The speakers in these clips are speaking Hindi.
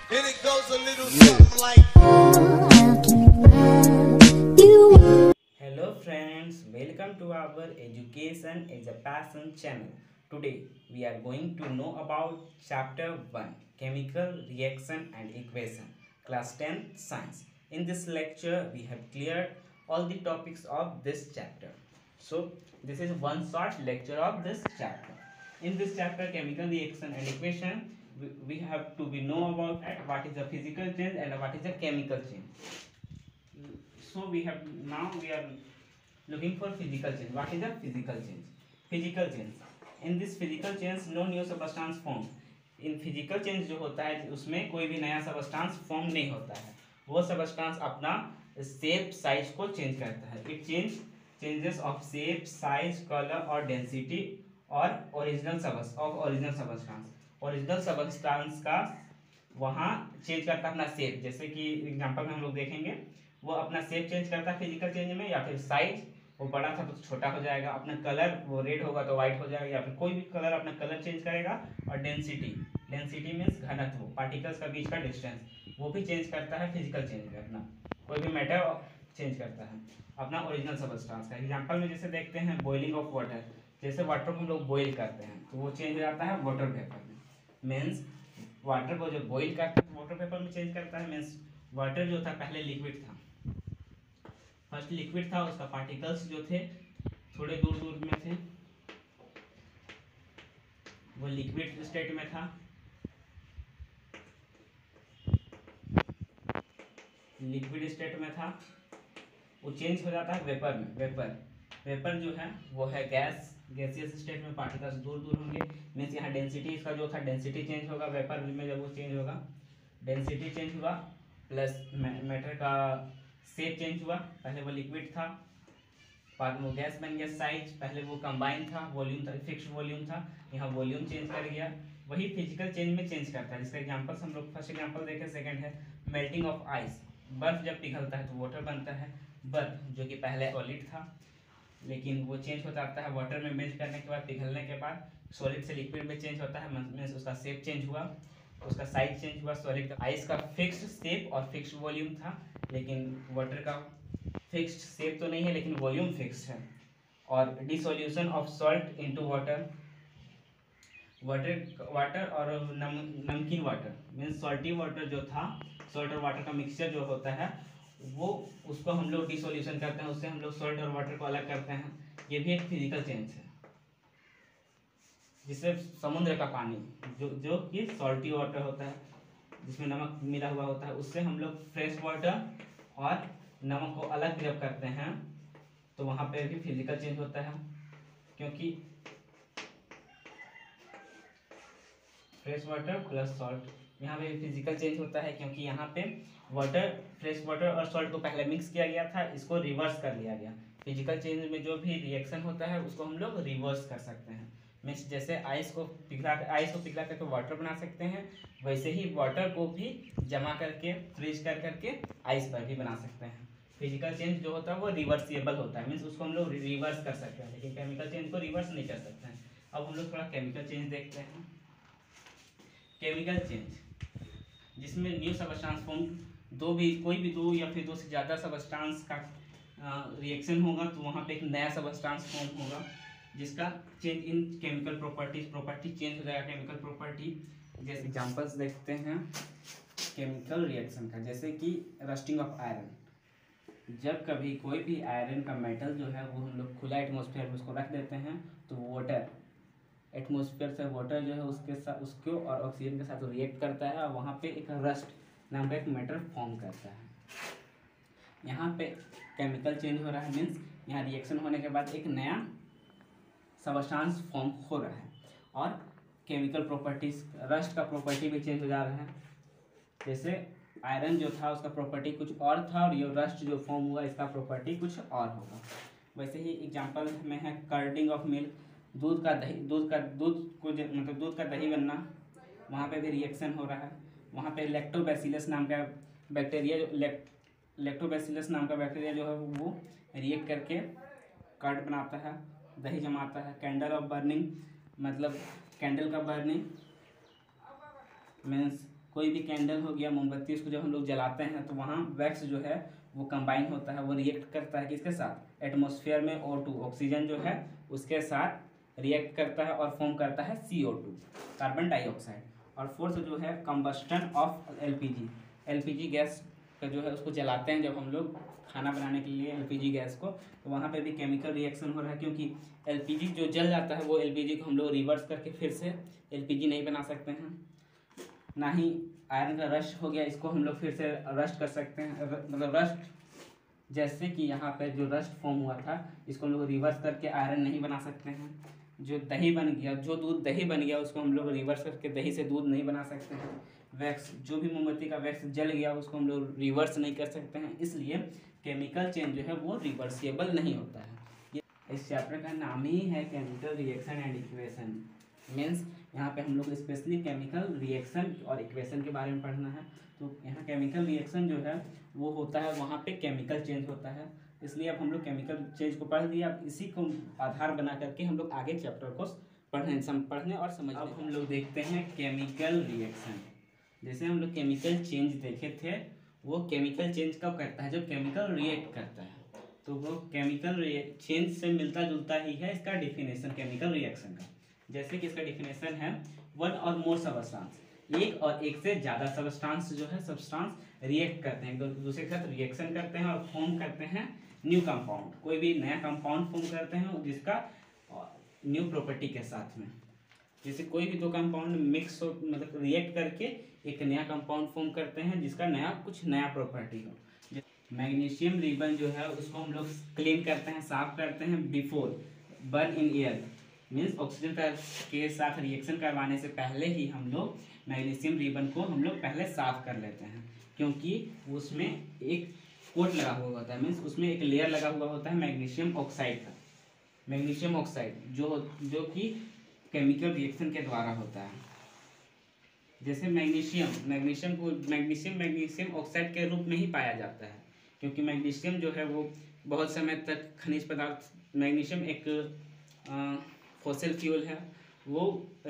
And it goes a little something like. Hello friends, welcome to our Education is a Passion channel. Today we are going to know about chapter 1, Chemical Reaction and Equation, class 10 Science. In this lecture we have cleared all the topics of this chapter. So this is one short lecture of this chapter. In this chapter, Chemical Reaction and Equation, we have to be know about what is the physical change and what is the chemical change. So we are looking for physical change. What is the physical change? Physical change. In this physical change, no new substance form. In physical change जो होता है उसमें कोई भी नया सबस्टांस फॉर्म नहीं होता है, वो सबस्टांस अपना शेप साइज को चेंज करता है. It changes of shape size colour और डेंसिटी और ओरिजिनल सबस्टांस का वहाँ चेंज करता है अपना शेप. जैसे कि एग्जांपल में हम लोग देखेंगे, वो अपना शेप चेंज करता है फिजिकल चेंज में, या फिर साइज वो बड़ा था तो छोटा हो जाएगा, अपना कलर वो रेड होगा तो वाइट हो जाएगा, या फिर कोई भी कलर अपना कलर चेंज करेगा. और डेंसिटी मीन्स घनत्व, पार्टिकल्स का बीच का डिस्टेंस, वो भी चेंज करता है फिजिकल चेंज में. अपना कोई भी मैटर चेंज करता है अपना ओरिजिनल सबस्टांस का. एग्जाम्पल में जैसे देखते हैं बॉइलिंग ऑफ वाटर, जैसे वाटर को हम लोग बॉइल करते हैं तो वो चेंज हो जाता है वाटर वेपर में. मीन्स वाटर को जो बॉइल करते हैं वाटर वेपर में चेंज करता है. मीन्स वाटर जो था पहले लिक्विड था, फर्स्ट लिक्विड था, उसका पार्टिकल्स जो थे थोड़े दूर दूर में थे, वो लिक्विड स्टेट में था. लिक्विड स्टेट में था, वो चेंज हो जाता है वेपर में. वेपर जो है वो है गैसियस स्टेट में, पार्टिकल्स दूर दूर होंगे. मीन्स यहाँ डेंसिटी इसका जो था डेंसिटी चेंज होगा वेपर में. जब वो चेंज होगा डेंसिटी चेंज हुआ प्लस मैटर का शेप चेंज हुआ. पहले वो लिक्विड था, बाद में वो गैस बन गया. साइज पहले वो कंबाइन था, वॉल्यूम था, फिक्स्ड वॉल्यूम था, यहाँ वॉल्यूम चेंज कर गया. वही फिजिकल चेंज में चेंज करता है. जिसका एग्जांपल्स हम लोग फर्स्ट एग्जांपल देखें. सेकंड है मेल्टिंग ऑफ आइस. बर्फ जब पिघलता है तो वाटर बनता है. बर्फ जो कि पहले सॉलिड था, लेकिन वो चेंज होता रहता है वाटर में मेल्ट करने के बाद, पिघलने के बाद सॉलिड से लिक्विड में चेंज होता है. मीन्स उसका शेप चेंज हुआ, उसका साइज चेंज हुआ. सॉलिड का आइस का फिक्स्ड शेप और फिक्स्ड वॉल्यूम था, लेकिन वाटर का फिक्स्ड शेप तो नहीं है लेकिन वॉल्यूम फिक्स्ड है. और dissolution of salt into water और नमकीन वाटर. मीन्स सॉल्टी वाटर जो था, सॉल्ट और वाटर का मिक्सचर जो होता है वो, उसको हम लोग डिसोल्यूशन करते हैं, उससे हम लोग सॉल्ट और वाटर को अलग करते हैं. ये भी एक फिजिकल चेंज है. जिससे समुद्र का पानी जो कि सॉल्टी वाटर होता है, जिसमें नमक मिला हुआ होता है, उससे हम लोग फ्रेश वाटर और नमक को अलग जब करते हैं तो वहाँ पे भी फिजिकल चेंज होता है. क्योंकि फ्रेश वाटर प्लस सॉल्ट, यहाँ पे फिजिकल चेंज होता है. क्योंकि यहाँ पे फ्रेश वाटर और सॉल्ट को पहले मिक्स किया गया था, इसको रिवर्स कर लिया गया. फिजिकल चेंज में जो भी रिएक्शन होता है उसको हम लोग रिवर्स कर सकते हैं. मीन्स जैसे आइस को पिघला करके वाटर बना सकते हैं, वैसे ही वाटर को भी जमा करके फ्रीज करके आइस पर भी बना सकते हैं. फिजिकल चेंज जो होता है वो रिवर्सिबल होता है. मीन्स उसको हम लोग रिवर्स कर सकते हैं, लेकिन केमिकल चेंज को रिवर्स नहीं कर सकते हैं. अब हम लोग थोड़ा केमिकल चेंज देखते हैं. केमिकल चेंज जिसमें न्यू सबस्टांस फॉर्म, कोई भी दो या फिर दो से ज़्यादा सबस्टांस का रिएक्शन होगा तो वहाँ पे एक नया सबस्टांस फॉर्म होगा, जिसका change in chemical property change हो जाएगा. केमिकल प्रॉपर्टी जैसे एग्जांपल्स देखते हैं केमिकल रिएक्शन का. जैसे कि रस्टिंग ऑफ आयरन. जब कभी कोई भी आयरन का मेटल जो है वो हम लोग खुला एटमॉस्फेयर में उसको रख देते हैं तो वाटर एटमॉस्फेयर से वाटर जो है उसको और ऑक्सीजन के साथ रिएक्ट करता है और वहाँ पे एक रस्ट नाम का एक मेटल फॉर्म करता है. यहाँ पे केमिकल चेंज हो रहा है. मीन्स यहाँ रिएक्शन होने के बाद एक नया सबस्टांस फॉर्म हो रहा है. और केमिकल प्रॉपर्टीज, रस्ट का प्रॉपर्टी भी चेंज हो जा रहा है. जैसे आयरन जो था उसका प्रॉपर्टी कुछ और था और ये रस्ट जो फॉर्म हुआ इसका प्रॉपर्टी कुछ और होगा. वैसे ही एग्जांपल में है कर्डिंग ऑफ मिल्क. दूध का दही बनना, वहाँ पे भी रिएक्शन हो रहा है. वहाँ पे लैक्टोबैसिलस नाम का बैक्टीरिया जो है वो रिएक्ट करके कर्ड बनाता है, दही जमाता है. कैंडल ऑफ बर्निंग मतलब कैंडल का बर्निंग मीन्स कोई भी कैंडल हो गया, मोमबत्ती, उसको जब हम लोग जलाते हैं तो वहाँ वैक्स जो है वो कंबाइन होता है, वो रिएक्ट करता है किसके साथ, एटमॉस्फेयर में O2 ऑक्सीजन जो है उसके साथ रिएक्ट करता है और फॉर्म करता है CO2 कार्बन डाइऑक्साइड। और फोर्थ जो है कंबस्टन ऑफ एलपीजी गैस का जो है उसको जलाते हैं जब हम लोग खाना बनाने के लिए एलपीजी गैस को, तो वहाँ पे भी केमिकल रिएक्शन हो रहा है, क्योंकि एलपीजी जो जल जाता है वो एलपीजी को हम लोग रिवर्स करके फिर से एलपीजी नहीं बना सकते हैं। ना ही आयरन का रस्ट हो गया, इसको हम लोग फिर से रस्ट कर सकते हैं, मतलब रस्ट, जैसे कि यहाँ पे जो रस्ट फॉर्म हुआ था इसको हम लोग रिवर्स करके आयरन नहीं बना सकते हैं। जो दही बन गया, जो दूध दही बन गया उसको हम लोग रिवर्स करके दही से दूध नहीं बना सकते हैं। वैक्स, जो भी मोमबत्ती का वैक्स जल गया उसको हम लोग रिवर्स नहीं कर सकते हैं, इसलिए केमिकल चेंज जो है वो रिवर्सिबल नहीं होता है। ये इस चैप्टर का नाम ही है chemical reaction and equation. Means यहाँ पे हम लोग स्पेशली केमिकल रिएक्शन और इक्वेशन के बारे में पढ़ना है। तो यहाँ केमिकल रिएक्शन जो है वो होता है, वहाँ पे केमिकल चेंज होता है, इसलिए अब हम लोग केमिकल चेंज को पढ़ लिया। अब इसी को आधार बना करके हम लोग आगे चैप्टर को पढ़ने और समझने। अब हम लोग देखते हैं केमिकल रिएक्शन। जैसे हम लोग केमिकल चेंज देखे थे, वो केमिकल चेंज कब करता है, जब केमिकल रिएक्ट करता है, तो वो केमिकल चेंज से मिलता जुलता ही है इसका डिफिनेशन केमिकल रिएक्शन का। जैसे कि इसका डिफिनेशन है वन और मोर सबस्टांस, एक और एक से ज़्यादा सबस्टांस जो है सब्सटेंस रिएक्ट करते हैं, एक दूसरे के साथ रिएक्शन करते हैं और फॉर्म करते हैं न्यू कंपाउंड, कोई भी नया कंपाउंड फॉर्म करते हैं जिसका न्यू प्रॉपर्टी के साथ में। जैसे कोई भी दो कंपाउंड मिक्स हो, मतलब रिएक्ट करके एक नया कंपाउंड फॉर्म करते हैं जिसका कुछ नया प्रॉपर्टी हो। मैग्नीशियम रिबन जो है उसको हम लोग क्लीन करते हैं, साफ करते हैं before burn in air. Means oxygen के साथ रिएक्शन करवाने से पहले ही हम लोग मैग्नीशियम रिबन को हम लोग पहले साफ कर लेते हैं, क्योंकि उसमें एक कोट लगा हुआ होता है, मीन्स उसमें एक लेयर लगा हुआ होता है मैग्नीशियम ऑक्साइड का। मैग्नीशियम ऑक्साइड जो कि केमिकल रिएक्शन के द्वारा होता है। जैसे मैग्नीशियम ऑक्साइड के रूप में ही पाया जाता है, क्योंकि मैग्नीशियम जो है वो बहुत समय तक खनिज पदार्थ, मैग्नीशियम एक फॉसिल फ्यूल है, वो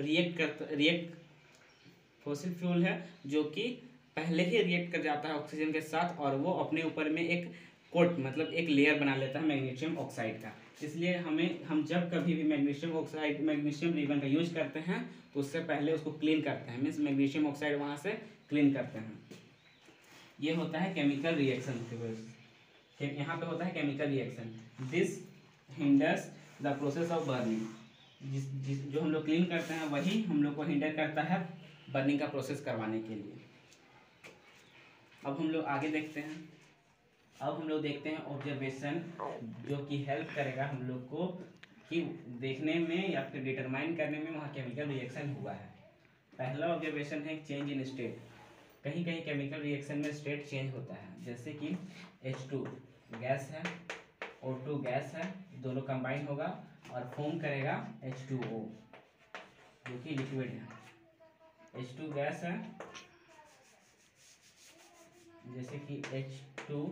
फॉसिल फ्यूल है जो कि पहले ही रिएक्ट कर जाता है ऑक्सीजन के साथ, और वो अपने ऊपर में एक कोट, मतलब एक लेयर बना लेता है मैग्नीशियम ऑक्साइड का। इसलिए हम जब कभी भी मैग्नीशियम रिबन का यूज करते हैं तो उससे पहले उसको क्लीन करते हैं, मीन्स मैग्नीशियम ऑक्साइड वहाँ से क्लीन करते हैं। ये होता है केमिकल रिएक्शन की वजह से। यहाँ पे होता है chemical reaction, this hinders the process of burning. जो हम लोग क्लीन करते हैं वही हम लोग को हिंडर करता है बर्निंग का प्रोसेस करवाने के लिए। अब हम लोग आगे देखते हैं। अब हम लोग देखते हैं ऑब्जर्वेशन, जो कि हेल्प करेगा हम लोग को कि देखने में या फिर डिटरमाइन करने में वहाँ केमिकल रिएक्शन हुआ है। पहला ऑब्जर्वेशन है चेंज इन स्टेट। कहीं कहीं केमिकल रिएक्शन में स्टेट चेंज होता है, जैसे कि H2 गैस है, O2 गैस है, दोनों कंबाइन होगा और फॉर्म करेगा H2O जो कि लिक्विड है। H2 गैस है, जैसे कि H2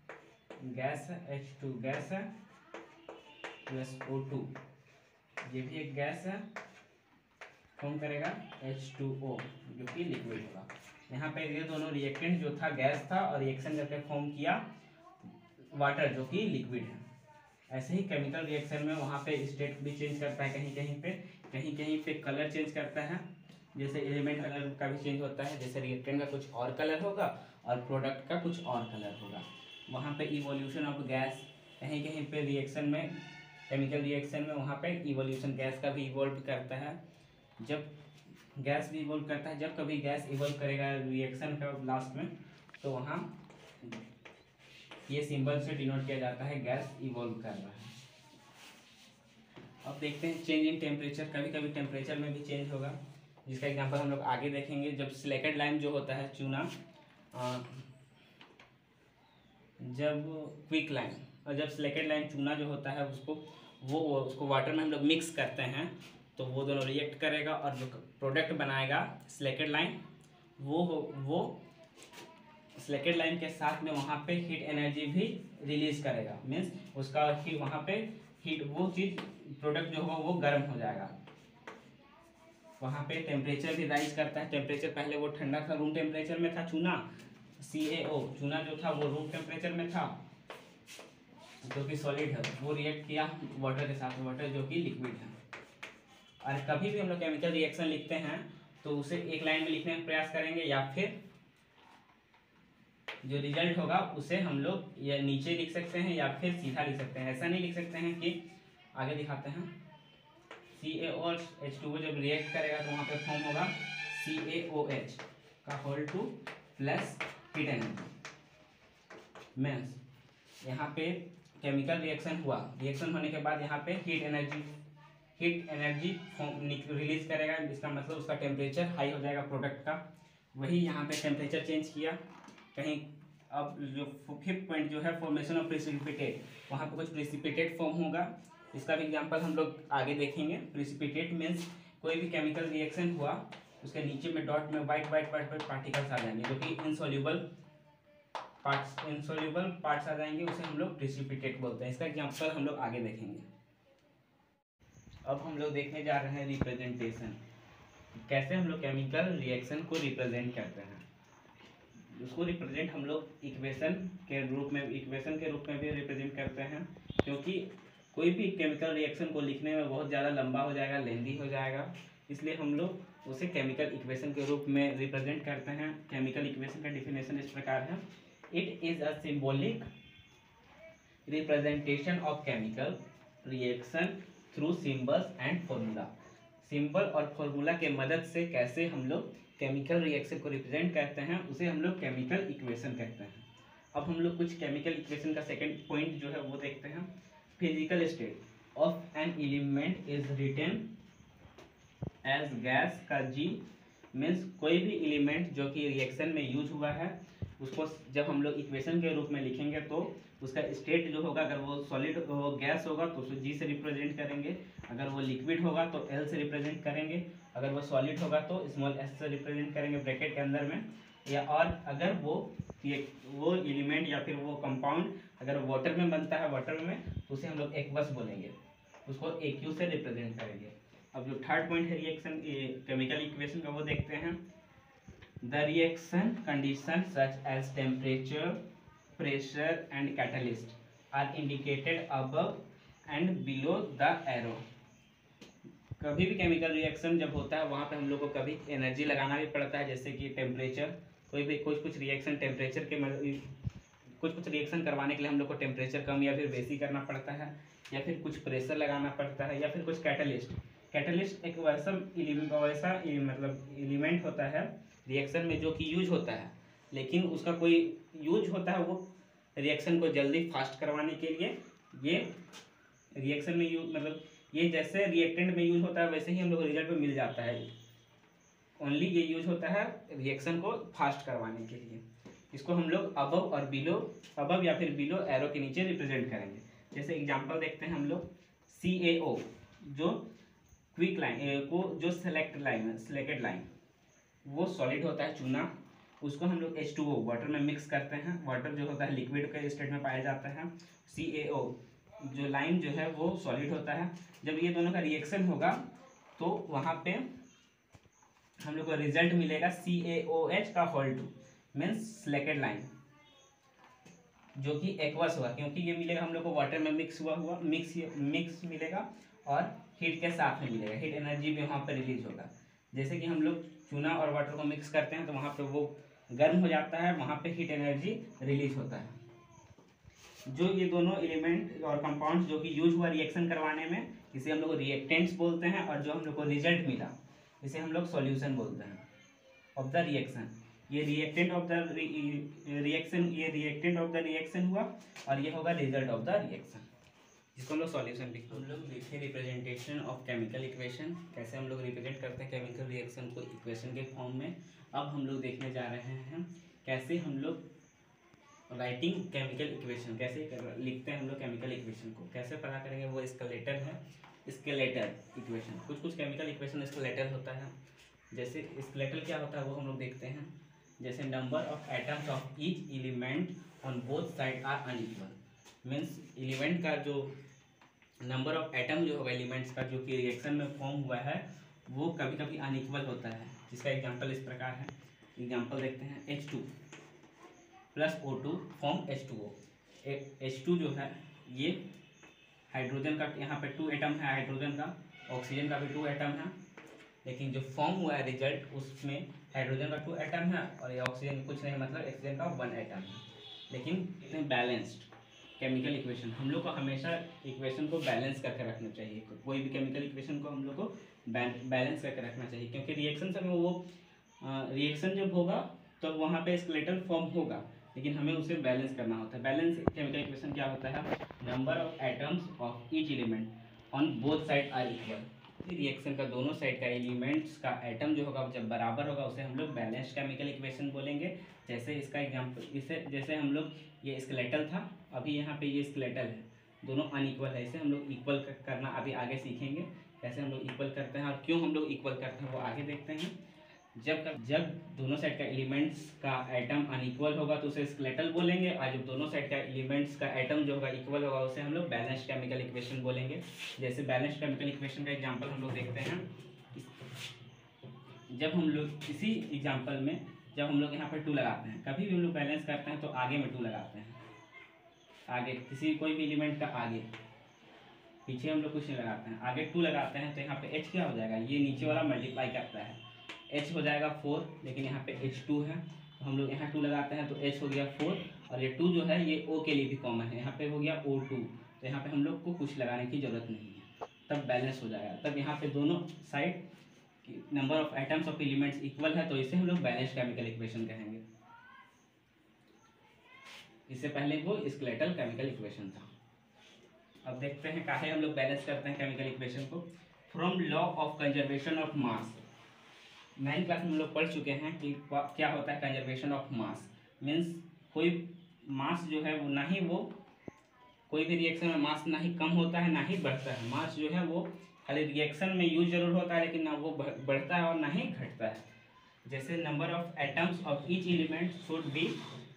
गैस है प्लस O2, ये भी एक गैस है, फॉर्म करेगा H2O जो कि लिक्विड होगा। यहाँ पे ये दोनों रिएक्टेंट जो था गैस था और रिएक्शन करके फॉर्म किया वाटर जो कि लिक्विड है। ऐसे ही केमिकल रिएक्शन में वहाँ पे स्टेट भी चेंज करता है, कहीं कहीं पे कलर चेंज करता है, जैसे एलिमेंट कलर का भी चेंज होता है, जैसे रिएक्टेंट का कुछ और कलर होगा और प्रोडक्ट का कुछ और कलर होगा। वहाँ पे इवोल्यूशन ऑफ गैस, कहीं कहीं पे रिएक्शन में, केमिकल रिएक्शन में वहाँ पे इवोल्यूशन गैस का भी इवोल्व करता है। जब गैस भी इवोल्व करता है, जब कभी गैस इवोल्व करेगा रिएक्शन का लास्ट में, तो वहाँ ये सिंबल से डिनोट किया जाता है गैस इवोल्व कर रहा है। अब देखते हैं चेंज इन टेम्परेचर। कभी कभी टेम्परेचर में भी चेंज होगा, जिसका एग्जांपल हम लोग आगे देखेंगे। जब सिलेक्टेड लाइम जो होता है चूना, जब क्विक लाइम और जब सिलेक्टेड लाइम चूना जो होता है उसको वाटर में हम लोग मिक्स करते हैं, तो वो दोनों रिएक्ट करेगा और जो प्रोडक्ट बनाएगा सिलेक्टेड लाइम, वो सिलेक्टेड लाइम के साथ में वहाँ पे हीट एनर्जी भी रिलीज करेगा। मीन्स उसका ही वहाँ पे हीट, वो चीज़ प्रोडक्ट जो होगा वो गर्म हो जाएगा, वहाँ पे टेम्परेचर भी राइज करता है। टेम्परेचर पहले वो ठंडा था, रूम टेम्परेचर में था चूना, CaO चूना जो था वो रूम टेम्परेचर में था, जो कि सॉलिड है, वो रिएक्ट किया वाटर के साथ, वाटर जो कि लिक्विड है। और कभी भी हम लोग केमिकल रिएक्शन लिखते हैं तो उसे एक लाइन में लिखने का प्रयास करेंगे, या फिर जो रिजल्ट होगा उसे हम लोग या नीचे लिख सकते हैं या फिर सीधा लिख सकते हैं। ऐसा नहीं लिख सकते हैं कि आगे दिखाते हैं, CaO और H2O जब रिएक्ट करेगा तो वहाँ पे फॉर्म होगा CaOH का whole two plus heat energy. Means यहाँ पे केमिकल रिएक्शन हुआ, रिएक्शन होने के बाद यहाँ पे हीट एनर्जी रिलीज करेगा, इसका मतलब उसका टेम्परेचर हाई हो जाएगा प्रोडक्ट का। वही यहाँ पे टेम्परेचर चेंज किया कहीं। अब जो फिफ्थ पॉइंट जो है फॉर्मेशन ऑफ प्रेसिपिटेट, वहाँ पे कुछ प्रेसिपिटेट फॉर्म होगा, इसका भी एग्जांपल हम लोग आगे देखेंगे। प्रेसिपिटेट मीन्स कोई भी केमिकल रिएक्शन हुआ उसके नीचे में डॉट में वाइट पार्टिकल्स आ जाएंगे, जो कि इनसॉल्यूबल पार्ट्स आ जाएंगे, उसे हम लोग प्रेसिपिटेट बोलते हैं। इसका एग्जांपल हम लोग आगे देखेंगे। अब हम लोग देखने जा रहे हैं रिप्रेजेंटेशन, कैसे हम लोग केमिकल रिएक्शन को रिप्रेजेंट करते हैं। उसको रिप्रेजेंट हम लोग इक्वेशन के रूप में भी रिप्रेजेंट करते हैं, क्योंकि कोई भी केमिकल रिएक्शन को लिखने में बहुत ज़्यादा लंबा हो जाएगा, लेंदी हो जाएगा, इसलिए हम लोग उसे केमिकल इक्वेशन के रूप में रिप्रेजेंट करते हैं। केमिकल इक्वेशन का डिफिनेशन इस प्रकार है, it is a symbolic representation of chemical reaction through symbols and formula. Symbol और फॉर्मूला के मदद से कैसे हम लोग केमिकल रिएक्शन को रिप्रेजेंट करते हैं, उसे हम लोग केमिकल इक्वेशन कहते हैं। अब हम लोग कुछ केमिकल इक्वेशन का सेकंड पॉइंट जो है वो देखते हैं। Physical state of an element is written as gas का G मीन्स कोई भी एलिमेंट जो कि रिएक्शन में यूज हुआ है उसको जब हम लोग इक्वेशन के रूप में लिखेंगे तो उसका स्टेट जो होगा, अगर वो सॉलिड वो गैस होगा तो उसको G से रिप्रेजेंट करेंगे, अगर वो लिक्विड होगा तो L से रिप्रेजेंट करेंगे, अगर वो सॉलिड होगा तो स्मॉल s से रिप्रेजेंट करेंगे ब्रैकेट के अंदर में, या और अगर वो एलिमेंट या फिर वो कंपाउंड अगर वाटर में बनता है, वाटर में, तो उसे हम लोग एक्वस बोलेंगे, उसको AQ से रिप्रेजेंट करेंगे। अब जो थर्ड पॉइंट है रिएक्शन केमिकल इक्वेशन का, वो देखते हैं। The reaction condition such as temperature, pressure and catalyst are indicated above and below the arrow. कभी भी केमिकल रिएक्शन जब होता है वहाँ पे हम लोग को कभी एनर्जी लगाना भी पड़ता है, जैसे कि टेम्परेचर, कोई भी कुछ रिएक्शन टेम्परेचर के कुछ रिएक्शन करवाने के लिए हम लोग को टेम्परेचर कम या फिर बेसी करना पड़ता है, या फिर कुछ प्रेशर लगाना पड़ता है, या फिर कुछ कैटलिस्ट एक वैसा मतलब एलिमेंट होता है रिएक्शन में जो कि यूज होता है, लेकिन उसका कोई यूज होता है वो रिएक्शन को जल्दी फास्ट करवाने के लिए। ये रिएक्शन में यूज मतलब ये जैसे रिएक्टेंट में यूज होता है वैसे ही हम लोग को रिजल्ट में मिल जाता है। ओनली ये यूज होता है रिएक्शन को फास्ट करवाने के लिए। इसको हम लोग अबव और बिलो, अबव या फिर बिलो एरो के नीचे रिप्रेजेंट करेंगे। जैसे एग्जांपल देखते हैं हम लोग, CaO जो क्विक लाइन को जो सिलेक्टेड लाइन वो सॉलिड होता है चूना, उसको हम लोग H2O वाटर में मिक्स करते हैं, वाटर जो होता है लिक्विड के स्टेट में पाया जाता है। CaO जो लाइन जो है वो सॉलिड होता है। जब ये दोनों का रिएक्शन होगा तो वहाँ पे हम लोग को रिजल्ट मिलेगा CaOH का whole two means selected line, जो कि एक्वस हुआ, क्योंकि ये मिलेगा हम लोग को वाटर में मिक्स मिलेगा और हीट के साथ में मिलेगा, हीट एनर्जी भी वहाँ पर रिलीज होगा। जैसे कि हम लोग चूना और वाटर को मिक्स करते हैं तो वहाँ पे वो गर्म हो जाता है, वहाँ पे हीट एनर्जी रिलीज होता है। जो ये दोनों एलिमेंट और कंपाउंड्स जो कि यूज हुआ रिएक्शन करवाने में, इसे हम लोग रिएक्टेंट्स बोलते हैं, और जो हम लोग को रिजल्ट मिला इसे हम लोग सॉल्यूशन बोलते हैं ऑफ द रिएक्शन। ये रिएक्टेंट ऑफ द रिएक्शन हुआ और ये होगा रिजल्ट ऑफ द रिएक्शन, जिसको हम लोग सॉल्यूशन लिखते हैं। हम लोग देखें रिप्रेजेंटेशन ऑफ केमिकल इक्वेशन, कैसे हम लोग रिप्रेजेंट करते हैं केमिकल रिएक्शन को इक्वेशन के फॉर्म में। अब हम लोग देखने जा रहे हैं कैसे हम लोग राइटिंग केमिकल इक्वेशन, कैसे लिखते हैं हम लोग केमिकल इक्वेशन को, कैसे पता करेंगे। वो स्केलेटर है, स्केलेटर इक्वेशन। कुछ केमिकल इक्वेशन स्केलेटर होता है। जैसे स्केलेटर क्या होता है वो हम लोग देखते हैं। जैसे number of atoms of each element on both side are unequal, means element का जो नंबर ऑफ एटम जो होगा एलिमेंट्स का जो कि रिएक्शन में फॉर्म हुआ है वो कभी कभी अनइक्वल होता है, जिसका एग्जांपल इस प्रकार है। एग्जांपल देखते हैं, H2 plus O2 form H2O। H2 जो है ये हाइड्रोजन का, यहाँ पे 2 एटम है हाइड्रोजन का, ऑक्सीजन का भी 2 एटम है, लेकिन जो फॉर्म हुआ है रिजल्ट उसमें हाइड्रोजन का 2 एटम है और ये ऑक्सीजन कुछ नहीं, मतलब ऑक्सीजन का 1 एटम है। लेकिन इतने बैलेंस्ड केमिकल इक्वेशन, हम लोग को हमेशा इक्वेशन को बैलेंस करके रखना चाहिए। कोई भी केमिकल इक्वेशन को हम लोग को बैलेंस करके रखना चाहिए, क्योंकि रिएक्शन से वो रिएक्शन जब होगा तो वहाँ पे स्केलेटल फॉर्म होगा, लेकिन हमें उसे बैलेंस करना होता है। बैलेंस केमिकल इक्वेशन क्या होता है? Number of atoms of each element on both side are equal. Reaction का दोनों साइड का एलिमेंट्स का एटम जो होगा जब बराबर होगा उसे हम लोग बैलेंस्ड केमिकल इक्वेशन बोलेंगे। जैसे इसका एग्जांपल, इसे जैसे हम लोग ये स्केलेटल था, अभी यहाँ पे ये स्केलेटल है, दोनों अनइक्वल है, इसे हम लोग इक्वल करना अभी आगे सीखेंगे, कैसे हम लोग इक्वल करते हैं और क्यों हम लोग इक्वल करते हैं वो आगे देखते हैं। जब दोनों साइड का एलिमेंट्स का एटम अनइक्वल होगा तो उसे स्केलेटल बोलेंगे, और जब दोनों साइड का एलिमेंट्स का एटम जो होगा इक्वल होगा उसे हम लोग बैलेंस्ड केमिकल इक्वेशन बोलेंगे। जैसे बैलेंस्ड केमिकल इक्वेशन का एग्जांपल हम लोग देखते हैं। जब हम लोग इसी एग्जांपल में जब हम लोग यहाँ पर 2 लगाते हैं, कभी भी हम लोग बैलेंस करते हैं तो आगे में 2 लगाते हैं, आगे किसी कोई भी एलिमेंट का आगे, पीछे हम लोग कुछ नहीं लगाते हैं, आगे 2 लगाते हैं तो यहाँ पे H क्या हो जाएगा, ये नीचे वाला मल्टीप्लाई करता है, H हो जाएगा 4, लेकिन यहाँ पे H2 है तो हम लोग यहाँ 2 लगाते हैं तो H हो गया 4, और ये 2 जो है ये O के लिए भी कॉमन है, यहाँ पे हो गया O2, तो यहाँ पे हम लोग को कुछ लगाने की जरूरत नहीं है, तब बैलेंस हो जाएगा। तब यहाँ पे दोनों side number of atoms of elements equal है तो इसे हम लोग बैलेंस्ड केमिकल इक्वेशन कहेंगे। इससे पहले वो स्केलेटल केमिकल इक्वेशन था। अब देखते हैं काहे हम लोग बैलेंस करते हैं केमिकल इक्वेशन को। From law of conservation of mass, 9th class में हम लोग पढ़ चुके हैं कि क्या होता है कंजर्वेशन ऑफ मास। मीन्स कोई मास जो है वो ना ही वो कोई भी रिएक्शन में मास ना ही कम होता है ना ही बढ़ता है, मास जो है वो खाली रिएक्शन में यूज जरूर होता है लेकिन ना वो बढ़ता है और ना ही घटता है। जैसे number of atoms of each element should be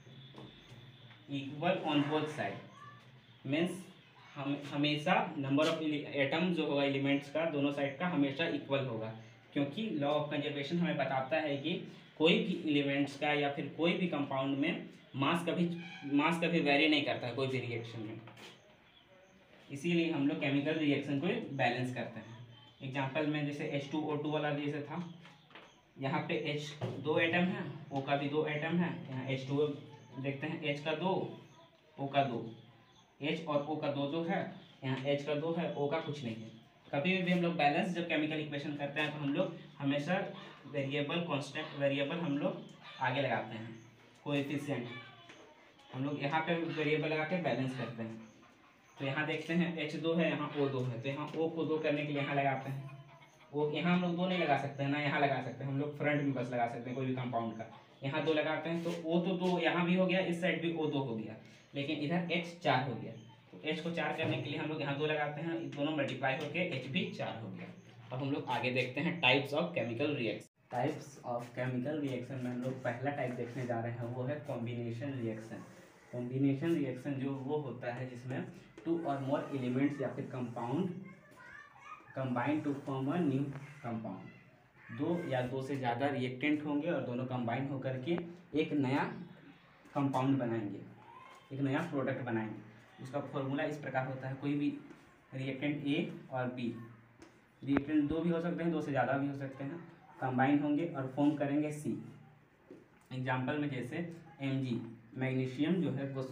equal on both side, means हमेशा नंबर ऑफ एटम जो होगा एलिमेंट्स का दोनों साइड का हमेशा इक्वल होगा, क्योंकि लॉ ऑफ कंजर्वेशन हमें बताता है कि कोई भी एलिमेंट्स का या फिर कोई भी कंपाउंड में मास कभी वेरी नहीं करता है कोई भी रिएक्शन में, इसीलिए हम लोग केमिकल रिएक्शन को बैलेंस करते हैं। एग्जांपल में जैसे H2O2 वाला जैसे था, यहाँ पे H 2 एटम है, O का भी 2 एटम है, यहाँ H2O देखते हैं, H का 2 O का 2, H और O का 2 है, यहाँ H का 2 है, O का कुछ नहीं है। कभी भी हम लोग बैलेंस जब केमिकल इक्वेशन करते हैं तो हम लोग हमेशा वेरिएबल कांस्टेंट वेरिएबल हम लोग आगे लगाते हैं, कोएफिशिएंट हम लोग यहाँ पे वेरिएबल लगा के बैलेंस करते हैं। तो यहाँ देखते हैं H2 है, यहाँ O2 है, तो यहाँ O को 2 करने के लिए यहाँ लगाते हैं, O यहाँ हम लोग 2 नहीं लगा सकते हैं ना, यहाँ लगा सकते हैं, हम लोग फ्रंट में बस लगा सकते हैं कोई भी कंपाउंड का, यहाँ 2 लगाते हैं तो O तो 2 यहाँ भी हो गया, इस साइड भी O2 हो गया, लेकिन इधर H 4 हो गया, तो H को 4 करने के लिए हम लोग यहाँ 2 लगाते हैं, दोनों मल्टीप्लाई होकर H भी 4 हो गया। अब हम लोग आगे देखते हैं types of chemical reaction. Types of chemical reaction में हम लोग पहला टाइप देखने जा रहे हैं, वो है कॉम्बिनेशन रिएक्शन। कॉम्बिनेशन रिएक्शन जो वो होता है जिसमें 2 और मोर एलिमेंट्स या फिर compound combine to form a new compound, 2 या 2 से ज़्यादा रिएक्टेंट होंगे और दोनों कंबाइन होकर के एक नया कंपाउंड बनाएंगे, एक नया प्रोडक्ट बनाएंगे। उसका फॉर्मूला इस प्रकार होता है, कोई भी रिएक्टेंट A और B, रिएक्टेंट 2 भी हो सकते हैं, 2 से ज़्यादा भी हो सकते हैं, कंबाइन होंगे और फॉर्म करेंगे C। एग्जाम्पल में जैसे Mg मैग्नीशियम जो है वो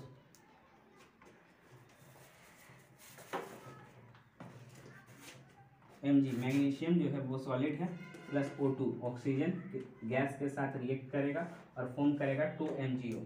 मैग्नीशियम जो है वो सॉलिड है, प्लस O2 ऑक्सीजन गैस के साथ रिएक्ट करेगा और फॉर्म करेगा 2MgO।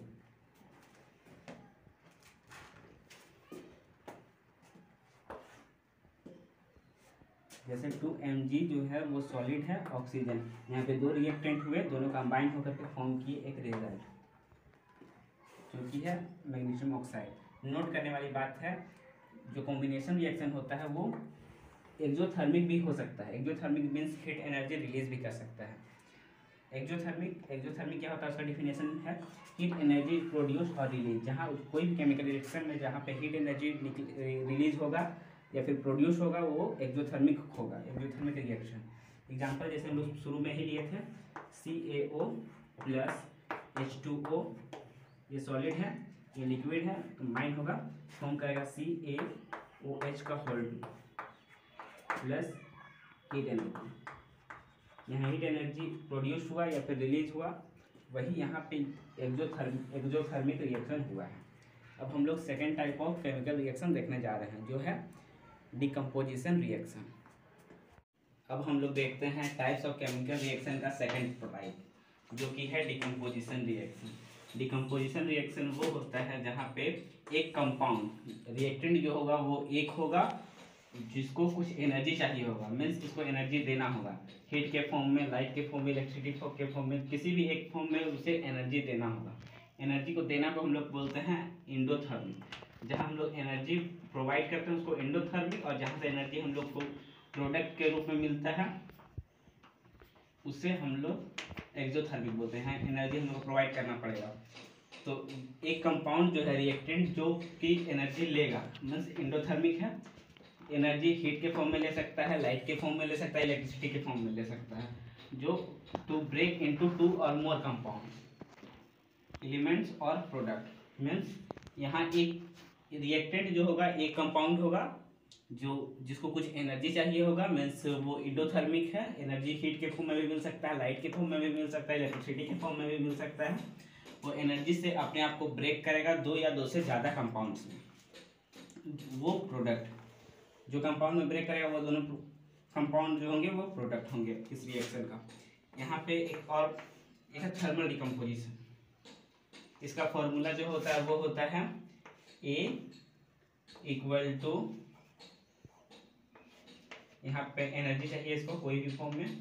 जैसे 2Mg जो है वो सॉलिड है, ऑक्सीजन, यहाँ पे 2 रिएक्टेंट हुए, दोनों कंबाइन होकर के फॉर्म किए एक रिजल्ट जो कि है मैग्नीशियम ऑक्साइड। नोट करने वाली बात है, जो कॉम्बिनेशन रिएक्शन होता है वो एक्सोथर्मिक भी हो सकता है। Exothermic means heat energy release भी कर सकता है। एक्सोथर्मिक क्या होता है, उसका डिफिनेशन है हीट एनर्जी प्रोड्यूस और रिलीज। जहाँ कोई भी केमिकल रिएक्शन में जहाँ पे हीट एनर्जी रिलीज होगा या फिर प्रोड्यूस होगा वो एक्सोथर्मिक होगा, एक्सोथर्मिक रिएक्शन। एग्जाम्पल जैसे हम लोग शुरू में ही लिए थे, CaO प्लस H2O, ये सॉलिड है, ये लिक्विड है, कंबाइन होगा, फॉर्म करेगा CaOH का होल प्लस हीट एनर्जी। यहाँ हीट एनर्जी प्रोड्यूस हुआ या फिर रिलीज हुआ, वही यहाँ पे एक्सोथर्मिक रिएक्शन हुआ है। अब हम लोग second type of chemical reaction देखने जा रहे हैं, जो है डिकम्पोजिशन रिएक्शन। अब हम लोग देखते हैं टाइप्स ऑफ केमिकल रिएक्शन का सेकेंड टाइप, जो कि है डिकम्पोजिशन रिएक्शन। डिकम्पोजिशन रिएक्शन वो होता है जहाँ पे एक कंपाउंड रिएक्टेंट जो होगा वो एक होगा, जिसको कुछ एनर्जी चाहिए होगा, मीन्स इसको एनर्जी देना होगा, हीट के फॉर्म में, लाइट के फॉर्म में, इलेक्ट्रिसिटी के फॉर्म में, किसी भी एक फॉर्म में उसे एनर्जी देना होगा। एनर्जी को देना को हम लोग बोलते हैं एंडोथर्मिक। जहाँ हम लोग एनर्जी प्रोवाइड करते हैं उसको एंडोथर्मिक, और जहाँ से एनर्जी हम लोग को प्रोडक्ट के रूप में मिलता है उसे हम लोग एक्सोथर्मिक बोलते हैं। एनर्जी हम लोग को प्रोवाइड करना पड़ेगा। तो एक कंपाउंड जो है रिएक्टेंट जो कि एनर्जी लेगा, मीन्स एंडोथर्मिक है, एनर्जी हीट के फॉर्म में ले सकता है, लाइट के फॉर्म में ले सकता है, इलेक्ट्रिसिटी के फॉर्म में ले सकता है, जो टू ब्रेक इनटू 2 और मोर कंपाउंड एलिमेंट्स और प्रोडक्ट। मीन्स यहाँ एक रिएक्टेंट जो होगा एक कंपाउंड होगा जो जिसको कुछ एनर्जी चाहिए होगा, मीन्स वो एंडोथर्मिक है, एनर्जी हीट के फॉर्म में भी मिल सकता है, लाइट के फॉर्म में भी मिल सकता है, इलेक्ट्रिसिटी के फॉर्म में भी मिल सकता है। वो एनर्जी से अपने आप को ब्रेक करेगा 2 या 2 से ज़्यादा कंपाउंड्स में। वो प्रोडक्ट जो कंपाउंड में ब्रेक करेगा वो दोनों कंपाउंड जो होंगे वो प्रोडक्ट होंगे इस रिएक्शन का। यहाँ पे एक और एक है थर्मल डिकम्पोजिशन। इसका फॉर्मूला जो होता है वो होता है A इक्वल टू, यहाँ पे एनर्जी चाहिए इसको कोई भी फॉर्म में,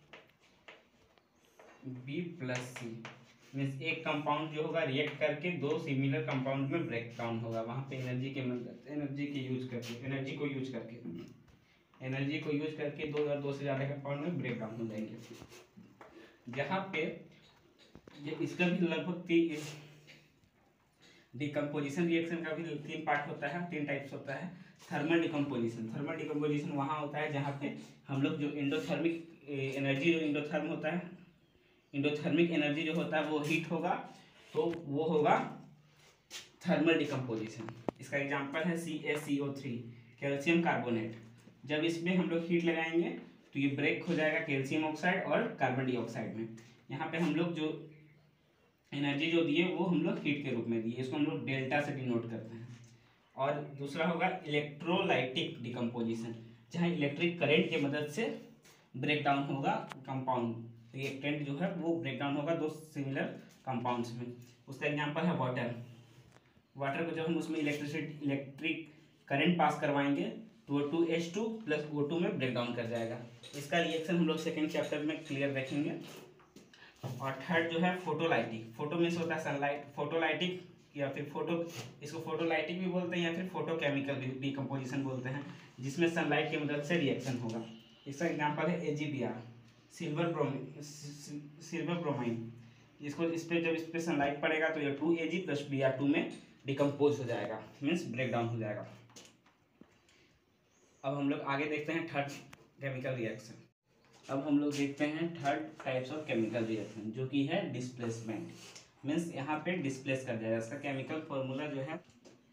B प्लस C। मीन्स एक कंपाउंड जो होगा रिएक्ट करके 2 सिमिलर कंपाउंड में ब्रेक डाउन होगा, वहाँ पे एनर्जी को यूज करके 2 या 2 से ज़्यादा कंपाउंड में ब्रेक डाउन हो जाएंगे। जहाँ पे ये इसका भी लगभग डिकम्पोजिशन रिएक्शन का भी 3 पार्ट होता है, 3 टाइप्स होता है। थर्मल डिकम्पोजिशन वहाँ होता है जहाँ पे हम लोग जो एंडोथर्मिक एनर्जी, जो एंडोथर्मिक एनर्जी जो होता है वो हीट होगा, तो वो होगा थर्मल डिकम्पोजिशन। इसका एग्जांपल है CaCO3 कैल्शियम कार्बोनेट। जब इसमें हम लोग हीट लगाएंगे तो ये ब्रेक हो जाएगा कैल्शियम ऑक्साइड और कार्बन डाइऑक्साइड में। यहाँ पे हम लोग जो एनर्जी जो दिए वो हम लोग हीट के रूप में दिए, इसको हम लोग डेल्टा से डिनोट करते हैं। और दूसरा होगा इलेक्ट्रोलाइटिक डिकम्पोजिशन, जहाँ इलेक्ट्रिक करंट की मदद से ब्रेक डाउन होगा कंपाउंड, रिएक्टेंट जो है वो ब्रेक डाउन होगा 2 सिमिलर कंपाउंड्स में। उसका एग्जांपल है वाटर को जब हम उसमें इलेक्ट्रिक करंट पास करवाएंगे तो वो 2H2 प्लस O2 में ब्रेक डाउन कर जाएगा। इसका रिएक्शन हम लोग सेकेंड चैप्टर में क्लियर देखेंगे। और थर्ड जो है फोटोलाइटिक। फोटो मीन्स होता है सनलाइट, फोटोलाइटिक या फिर इसको फोटोलाइटिक भी बोलते हैं या फिर फोटोकेमिकल डिकम्पोजिशन बोलते हैं, जिसमें सनलाइट की मदद से रिएक्शन होगा। इसका एग्जांपल है AgBr, सिल्वर ब्रोमाइन। इस पर सनलाइट पड़ेगा तो ये 2Ag प्लस Br2 में डिकम्पोज हो जाएगा, मीन्स ब्रेक डाउन हो जाएगा। अब हम लोग आगे देखते हैं थर्ड केमिकल रिएक्शन। अब हम लोग देखते हैं third types of chemical reaction, जो कि है डिस्प्लेसमेंट। मीन्स यहाँ पे डिस्प्लेस कर जाएगा। इसका केमिकल फॉर्मूला जो है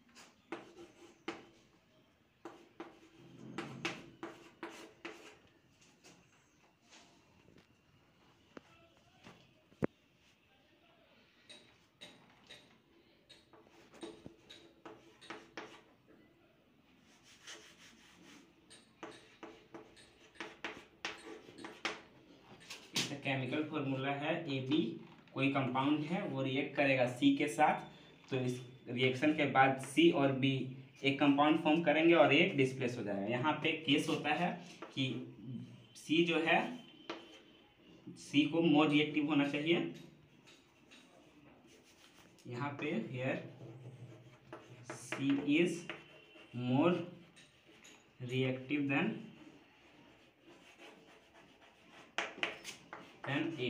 केमिकल फॉर्मूला है AB, कोई कंपाउंड है वो रिएक्ट करेगा C के साथ, तो इस रिएक्शन के बाद C और B एक कंपाउंड फॉर्म करेंगे और एक डिस्प्लेस हो जाएगा। यहाँ पे केस होता है कि C जो है, C को मोर रिएक्टिव होना चाहिए। यहाँ पे here C is more reactive than A।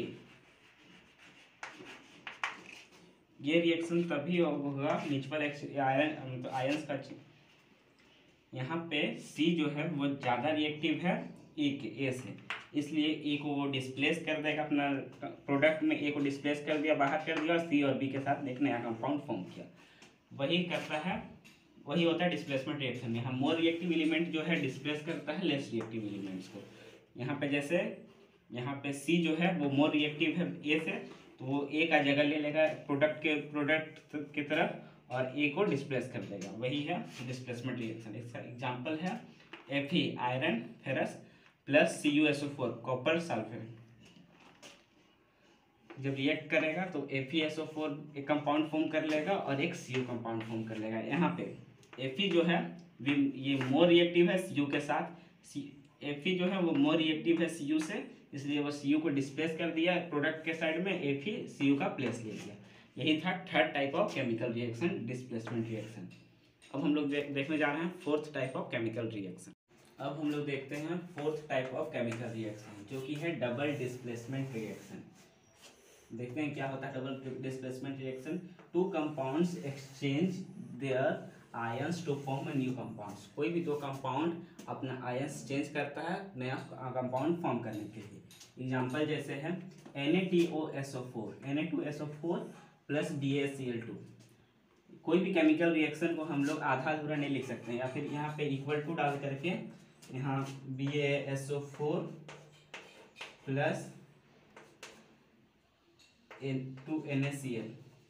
ये रिएक्शन तभी होगा म्यूचुअल आयंस का। यहाँ पे C जो है वो ज़्यादा रिएक्टिव है A से, इसलिए ए को वो डिस्प्लेस कर देगा अपना प्रोडक्ट में, ए को डिस्प्लेस कर दिया, बाहर कर दिया, और सी और बी के साथ एक नया कंपाउंड फॉर्म किया। वही करता है, वही होता है डिस्प्लेसमेंट रिएक्शन में। यहाँ मोर रिएक्टिव एलिमेंट जो है डिस्प्लेस करता है लेस रिएक्टिव एलिमेंट्स को। यहाँ पे जैसे यहाँ पे सी जो है वो मोर रिएक्टिव है ए से, तो वो ए का जगह ले लेगा प्रोडक्ट की तरफ और ए को डिस्प्लेस कर देगा, वही है डिस्प्लेसमेंट रिएक्शन। इसका एग्जांपल है Fe iron ferrous plus CuSO4 copper sulphate. जब रिएक्ट करेगा तो FeSO4 एक कंपाउंड फॉर्म कर लेगा और एक Cu कंपाउंड फॉर्म कर लेगा। यहाँ पे Fe जो है ये मोर रिएक्टिव है Cu के साथ, Fe जो है वो मोर रिएक्टिव है Cu से, इसलिए वो Cu को डिस्प्लेस कर दिया प्रोडक्ट के साइड में, Fe Cu का प्लेस ले लिया। यही था third type of chemical reaction, displacement reaction. अब हम लोग देखने जा रहे हैं fourth type of chemical reaction. अब हम लोग देखते हैं fourth type of chemical reaction, जो कि है डबल डिस्प्लेसमेंट रिएक्शन। देखते हैं क्या होता है double displacement reaction. Two compounds exchange their ions to form a new compounds. कोई भी दो कंपाउंड अपना आयंस चेंज करता है नया कंपाउंड फॉर्म करने के लिए। एग्जांपल जैसे है Na2SO4 प्लस BaCl2। कोई भी केमिकल रिएक्शन को हम लोग आधा अधूरा नहीं लिख सकते हैं, या फिर यहाँ पे इक्वल टू डाल करके यहाँ BaSO4 प्लस 2NaCl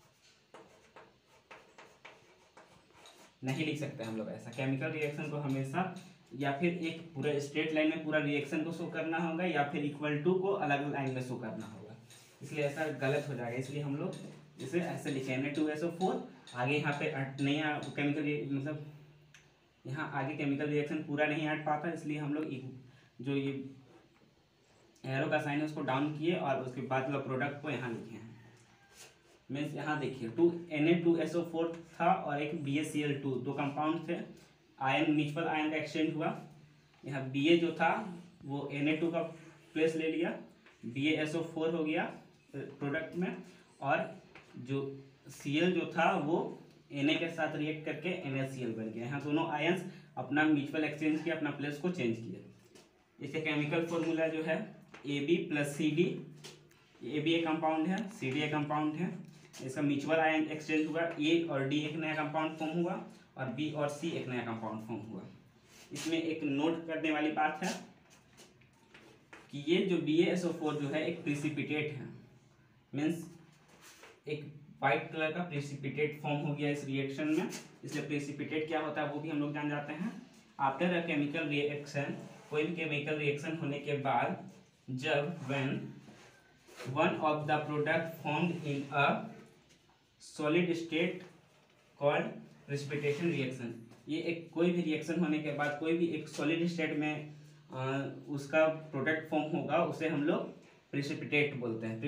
नहीं लिख सकते हम लोग ऐसा। केमिकल रिएक्शन को हमेशा या फिर एक पूरा स्ट्रेट लाइन में पूरा रिएक्शन को शो करना होगा, या फिर इक्वल टू को अलग लाइन में शो करना होगा, इसलिए ऐसा गलत हो जाएगा। इसलिए हम लोग इसे ऐसे लिखे Na2SO4, आगे यहाँ पे नया केमिकल मतलब यहाँ आगे केमिकल रिएक्शन पूरा नहीं हट पाता, इसलिए हम लोग जो ये एरो का साइन है उसको डाउन किए और उसके बाद वाला प्रोडक्ट को यहाँ लिखे हैं। मीन्स यहाँ देखिए Na2SO4 था और एक BaCl2, दो कंपाउंड थे, आयन म्यूचुअल आयन का एक्सचेंज हुआ। यहाँ Ba जो था वो Na2 का प्लेस ले लिया, BaSO4 हो गया प्रोडक्ट में, और जो Cl जो था वो Na के साथ रिएक्ट करके NaCl बन गया। यहाँ दोनों आयंस अपना म्यूचुअल एक्सचेंज किया, अपना प्लेस को चेंज किया। इसका केमिकल फॉर्मूला जो है AB प्लस CD, AB एक कंपाउंड है, CD एक कंपाउंड है, इसका म्यूचुअल आयन एक्सचेंज हुआ, A और D एक नया कंपाउंड फॉर्म हुआ और B और C एक नया कंपाउंड फॉर्म हुआ। इसमें एक नोट करने वाली बात है कि ये जो BaSO4 जो है एक प्रिसिपिटेट है, मीन्स एक वाइट कलर का प्रिसिपिटेट फॉर्म हो गया इस रिएक्शन में, इसलिए प्रिसिपिटेट क्या होता है वो भी हम लोग जान जाते हैं। आफ्टर अ केमिकल रिएक्शन, कोई भी केमिकल रिएक्शन होने के बाद जब when one of the product formed in a solid state called precipitation reaction. ये एक कोई भी रिएक्शन होने के बाद कोई भी एक सॉलिड स्टेट में उसका प्रोडक्ट फॉर्म होगा, उसे हम लोग प्रिसिपिटेट बोलते हैं,